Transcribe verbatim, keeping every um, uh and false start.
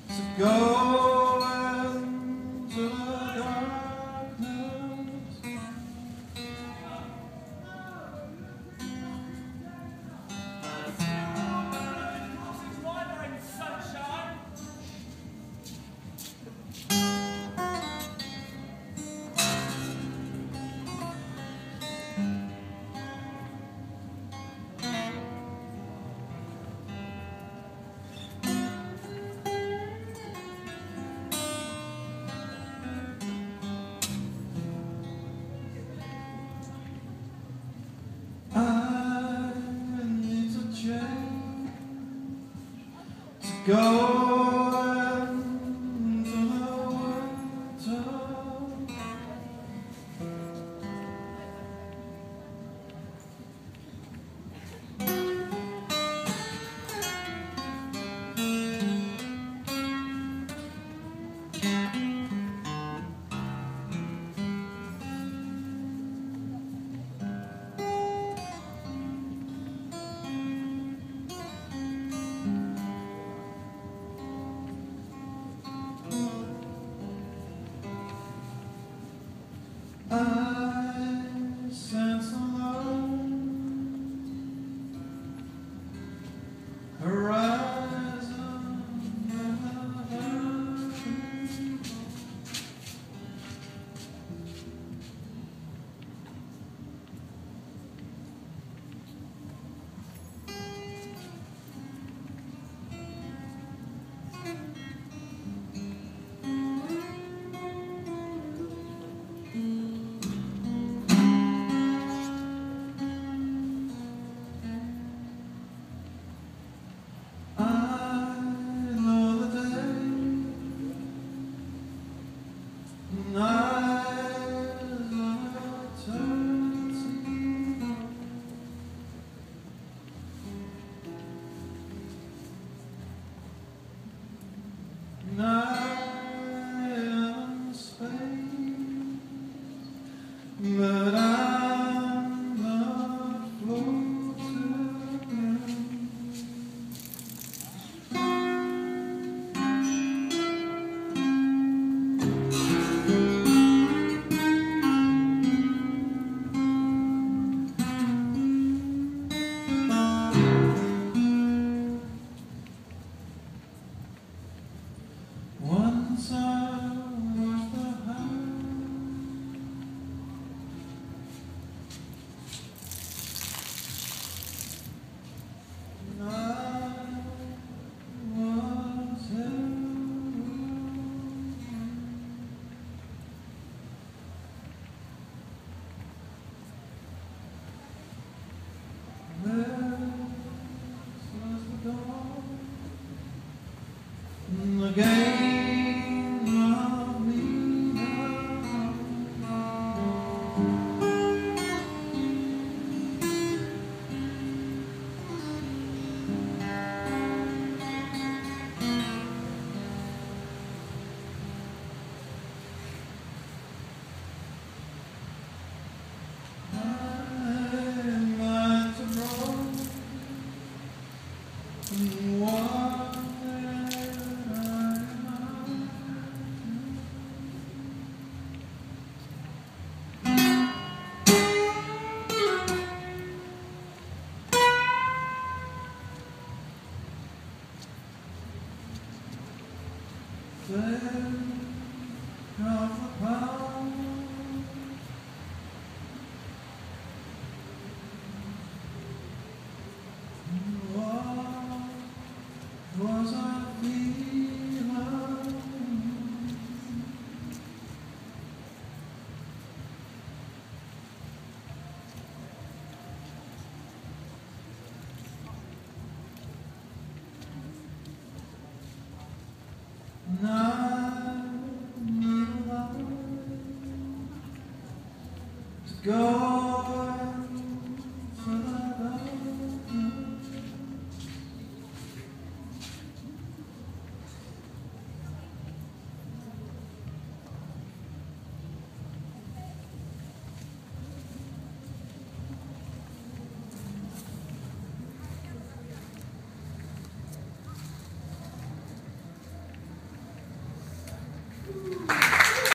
to go into the darkness. I need to change to go into the winter. I sense alone horizon never. I know the day, night of eternity. Night of space, but I'm not floating. Once I was the house, and I was you. This was the dawn, the game of me now. I'm like to roll and walk where I'm. There of the power, what was I feeling? Now